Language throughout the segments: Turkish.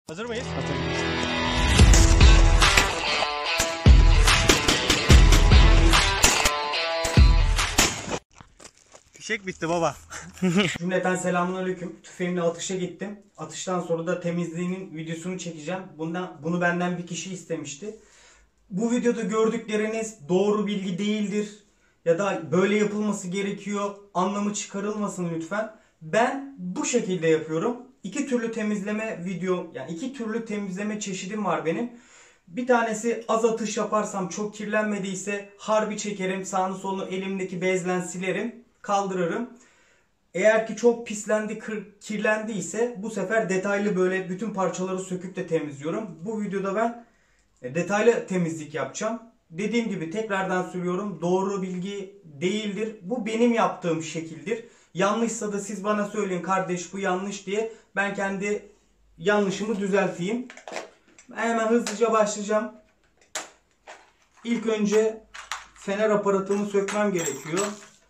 Hazır mıyız? Hazırız. Fişek bitti baba. Cümleten selamünaleyküm. Tüfeğimle atışa gittim. Atıştan sonra da temizliğinin videosunu çekeceğim. Bunu benden bir kişi istemişti. Bu videoda gördükleriniz doğru bilgi değildir. Ya da böyle yapılması gerekiyor. Anlamı çıkarılmasın lütfen. Ben bu şekilde yapıyorum. İki türlü temizleme iki türlü temizleme çeşidim var benim. Bir tanesi az atış yaparsam çok kirlenmediyse harbi çekerim. Sağını solunu elimdeki bezle silerim. Kaldırırım. Eğer ki çok pislendi, kirlendiyse bu sefer detaylı böyle bütün parçaları söküp de temizliyorum. Bu videoda ben detaylı temizlik yapacağım. Dediğim gibi tekrardan söylüyorum, doğru bilgi değildir. Bu benim yaptığım şekildir. Yanlışsa da siz bana söyleyin, kardeş bu yanlış diye. Ben kendi yanlışımı düzelteyim. Ben hemen hızlıca başlayacağım. İlk önce fener aparatımı sökmem gerekiyor.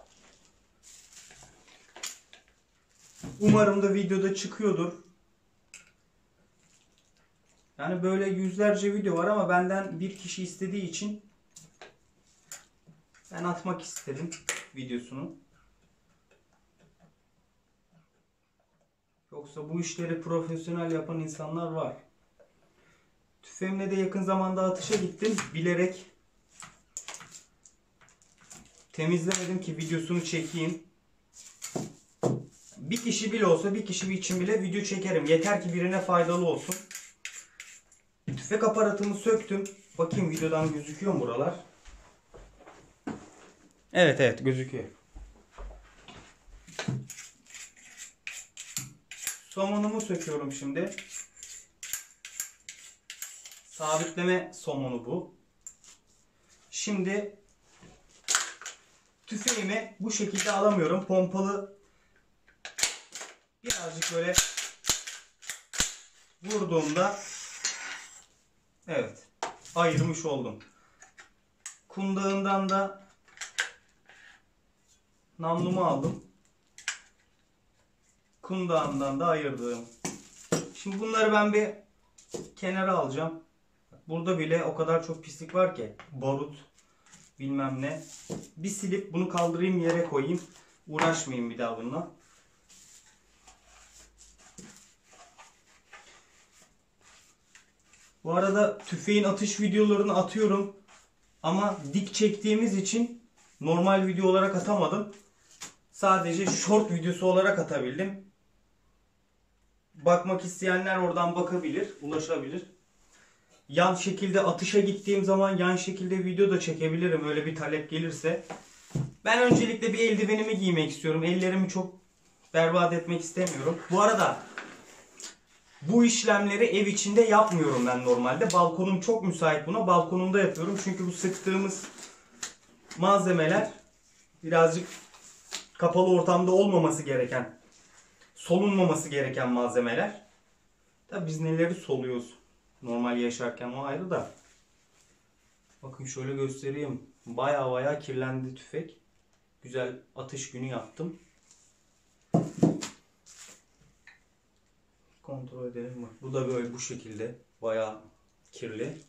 Umarım da videoda çıkıyordur. Yani böyle yüzlerce video var ama benden bir kişi istediği için ben atmak istedim videosunu. Yoksa bu işleri profesyonel yapan insanlar var. Tüfeğimle de yakın zamanda atışa gittim. Bilerek temizlemedim ki videosunu çekeyim. Bir kişi bile olsa, bir kişi için bile video çekerim. Yeter ki birine faydalı olsun. Tüfek aparatımı söktüm. Bakayım videodan gözüküyor mu buralar? Evet gözüküyor. Somonumu söküyorum şimdi. Sabitleme somonu bu. Şimdi tüfeğimi bu şekilde alamıyorum. Pompalı birazcık böyle vurduğumda evet ayırmış oldum. Kundağından da namlumu aldım. Kundağından da ayırdım. Şimdi bunları ben bir kenara alacağım. Burada bile o kadar çok pislik var ki. Barut bilmem ne. Bir silip bunu kaldırayım, yere koyayım. Uğraşmayayım bir daha bununla. Bu arada tüfeğin atış videolarını atıyorum. Ama dik çektiğimiz için normal video olarak atamadım. Sadece short videosu olarak atabildim. Bakmak isteyenler oradan bakabilir, ulaşabilir. Yan şekilde atışa gittiğim zaman yan şekilde video da çekebilirim öyle bir talep gelirse. Ben öncelikle bir eldivenimi giymek istiyorum. Ellerimi çok berbat etmek istemiyorum. Bu arada bu işlemleri ev içinde yapmıyorum ben normalde. Balkonum çok müsait buna. Balkonumda yapıyorum. Çünkü bu sıktığımız malzemeler birazcık kapalı ortamda olmaması gereken, solunmaması gereken malzemeler. Tabi biz neleri soluyoruz normal yaşarken, o ayrı da. Bakın şöyle göstereyim. Baya kirlendi tüfek. Güzel atış günü yaptım. Kontrol edelim bak. Bu da böyle bu şekilde. Bayağı kirli.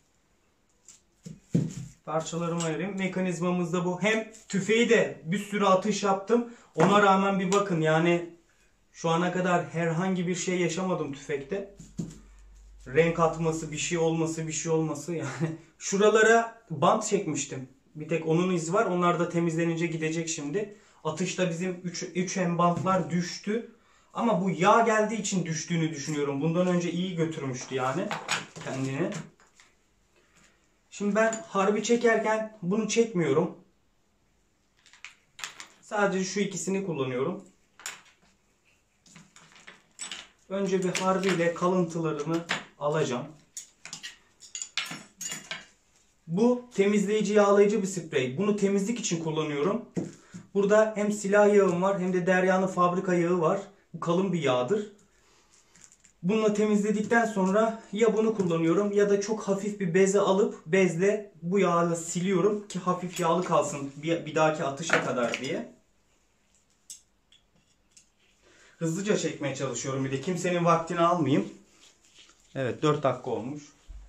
Parçalarımı ayırayım. Mekanizmamız da bu. Hem tüfeği de bir sürü atış yaptım. Ona rağmen bir bakın yani şu ana kadar herhangi bir şey yaşamadım tüfekte. Renk atması, bir şey olması yani. Şuralara bant çekmiştim. Bir tek onun izi var. Onlar da temizlenince gidecek şimdi. Atışta bizim 3M bantlar düştü. Ama bu yağ geldiği için düştüğünü düşünüyorum. Bundan önce iyi götürmüştü yani kendini. Şimdi ben harbi çekerken bunu çekmiyorum. Sadece şu ikisini kullanıyorum. Önce bir harbiyle kalıntılarını alacağım. Bu temizleyici, yağlayıcı bir sprey. Bunu temizlik için kullanıyorum. Burada hem silah yağım var hem de Derya'nın fabrika yağı var. Bu kalın bir yağdır. Bununla temizledikten sonra ya bunu kullanıyorum ya da çok hafif bir beze alıp bezle bu yağla siliyorum ki hafif yağlı kalsın bir dahaki atışa kadar diye. Hızlıca çekmeye çalışıyorum, bir de kimsenin vaktini almayayım. Evet, 4 dakika olmuş.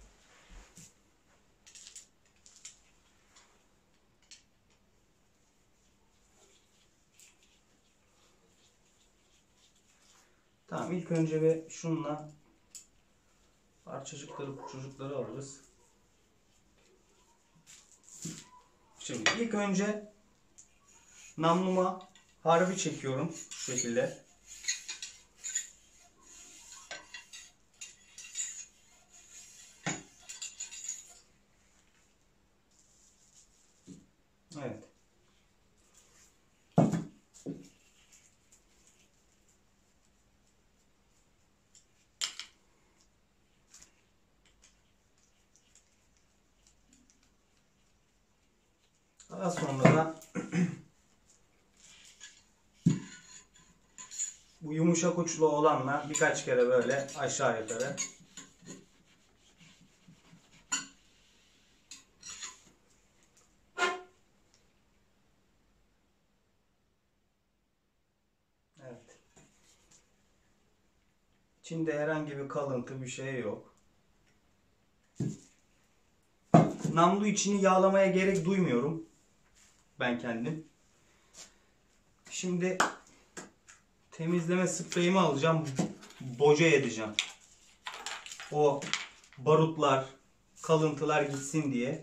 Tamam, ilk önce bir şunla parçacıkları puçucukları alırız. Şimdi ilk önce namluma harbi çekiyorum şu şekilde. Evet. Daha sonra da bu yumuşak uçlu olanla birkaç kere böyle aşağı yukarı evet. İçinde herhangi bir kalıntı bir şey yok. Namlu içini yağlamaya gerek duymuyorum ben kendim. Şimdi temizleme spreyimi alacağım. Boca edeceğim. O barutlar, kalıntılar gitsin diye.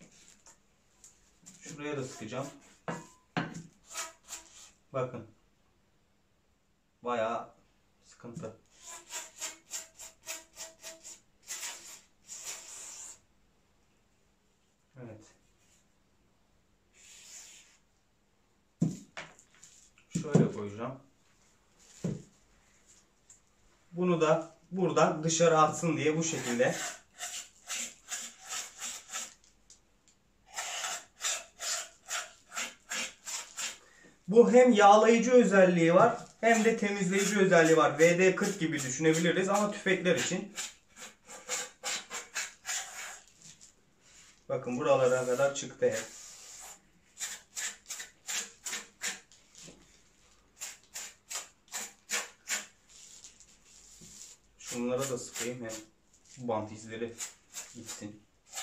Şuraya da sıkacağım. Bakın. Bayağı sıkıntı. Evet. Şöyle koyacağım. Bunu da buradan dışarı atsın diye bu şekilde. Bu hem yağlayıcı özelliği var hem de temizleyici özelliği var. WD-40 gibi düşünebiliriz ama tüfekler için. Bakın buralara kadar çıktı hep. Şunlara da sıkayım hem bant izleri gitsin.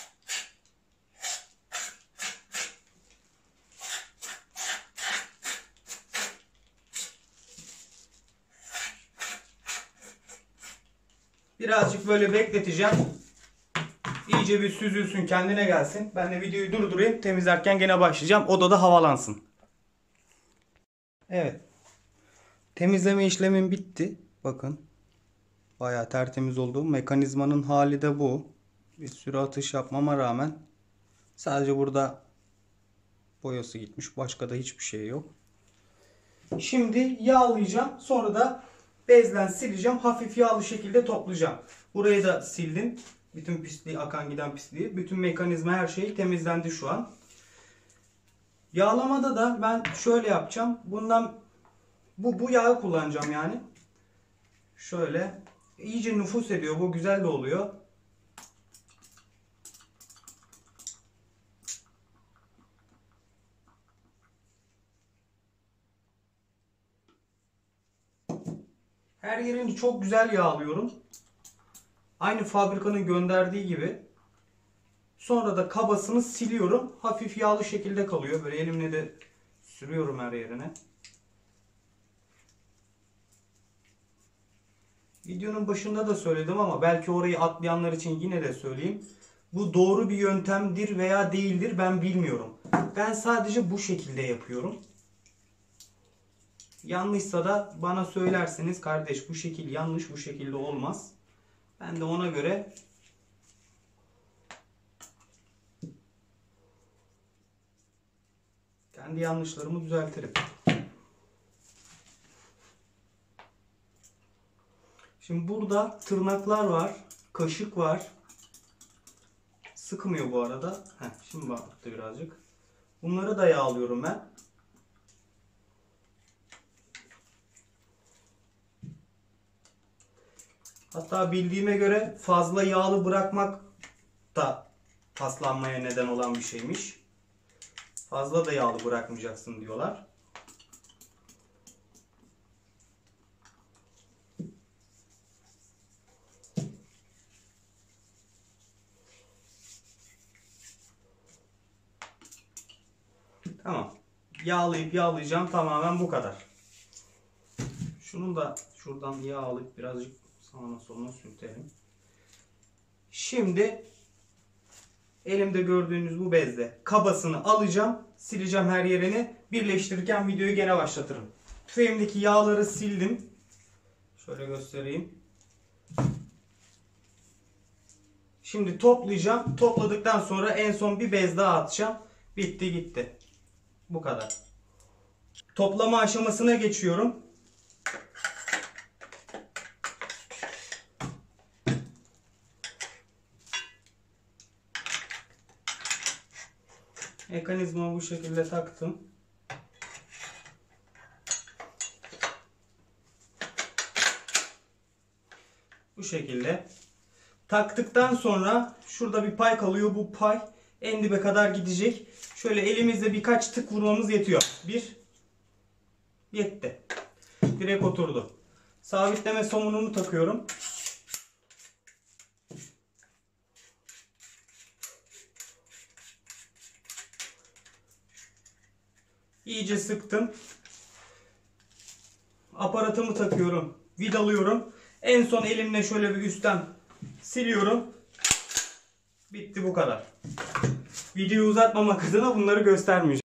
Birazcık böyle bekleteceğim. İyice bir süzülsün, kendine gelsin. Ben de videoyu durdurayım. Temizlerken gene başlayacağım. Odada havalansın. Evet. Temizleme işlemim bitti. Bakın. Bayağı tertemiz oldu. Mekanizmanın hali de bu. Bir sürü atış yapmama rağmen sadece burada boyası gitmiş. Başka da hiçbir şey yok. Şimdi yağlayacağım. Sonra da bezle sileceğim. Hafif yağlı şekilde toplayacağım. Burayı da sildim. Bütün pisliği, akan giden pisliği. Bütün mekanizma, her şey temizlendi şu an. Yağlamada da ben şöyle yapacağım. Bundan bu yağı kullanacağım yani. Şöyle iyice nüfuz ediyor. Bu güzel de oluyor. Her yerini çok güzel yağlıyorum. Aynı fabrikanın gönderdiği gibi. Sonra da kabasını siliyorum. Hafif yağlı şekilde kalıyor. Böyle elimle de sürüyorum her yerine. Videonun başında da söyledim ama belki orayı atlayanlar için yine de söyleyeyim. Bu doğru bir yöntemdir veya değildir ben bilmiyorum. Ben sadece bu şekilde yapıyorum. Yanlışsa da bana söylerseniz, kardeş bu şekil yanlış, bu şekilde olmaz. Ben de ona göre kendi yanlışlarımı düzeltirim. Şimdi burada tırnaklar var, kaşık var. Sıkmıyor bu arada. Şimdi baktı birazcık. Bunları da yağlıyorum ben. Hatta bildiğime göre fazla yağlı bırakmak da paslanmaya neden olan bir şeymiş. Fazla da yağlı bırakmayacaksın diyorlar. yağlayacağım, tamamen bu kadar. Şunu da şuradan yağ alıp birazcık sağına soluna sürtelim. Şimdi elimde gördüğünüz bu bezle kabasını alacağım, sileceğim her yerini. Birleştirirken videoyu gene başlatırım. Tüfeğimdeki yağları sildim. Şöyle göstereyim. Şimdi toplayacağım. Topladıktan sonra en son bir bez daha atacağım. Bitti gitti. Bu kadar. Toplama aşamasına geçiyorum. Mekanizmayı bu şekilde taktım. Bu şekilde. Taktıktan sonra şurada bir pay kalıyor. Bu pay en dibe kadar gidecek. Şöyle elimizle birkaç tık vurmamız yetiyor. Bir. Yetti. Direkt oturdu. Sabitleme somununu takıyorum. İyice sıktım. Aparatımı takıyorum. Vidalıyorum. En son elimle şöyle bir üstten siliyorum. Bitti, bu kadar. Videoyu uzatmamak adına bunları göstermeyeceğim.